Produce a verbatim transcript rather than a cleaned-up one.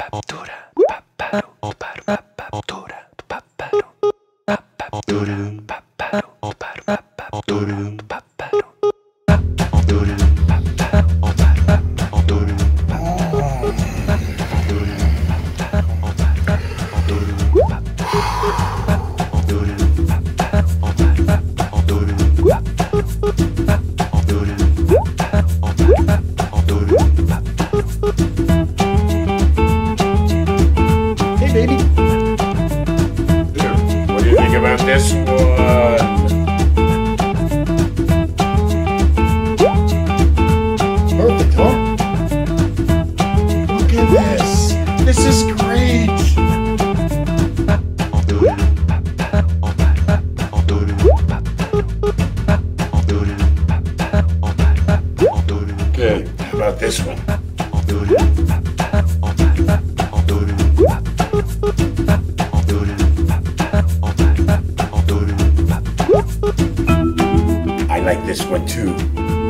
Hey, baby. What do you think about this one? Perfect, huh? Look at this. This is great. Good. How about this one? I like this one too.